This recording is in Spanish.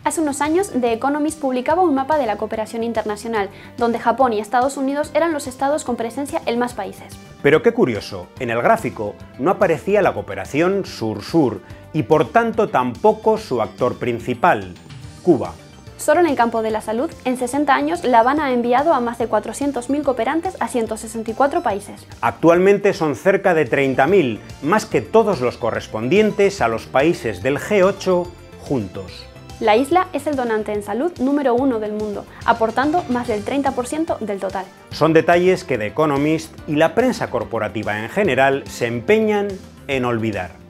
Hace unos años, The Economist publicaba un mapa de la cooperación internacional, donde Japón y Estados Unidos eran los estados con presencia en más países. Pero qué curioso, en el gráfico no aparecía la cooperación sur-sur y por tanto tampoco su actor principal, Cuba. Solo en el campo de la salud, en 60 años, La Habana ha enviado a más de 400.000 cooperantes a 164 países. Actualmente son cerca de 30.000, más que todos los correspondientes a los países del G8 juntos. La isla es el donante en salud número 1 del mundo, aportando más del 30% del total. Son detalles que The Economist y la prensa corporativa en general se empeñan en olvidar.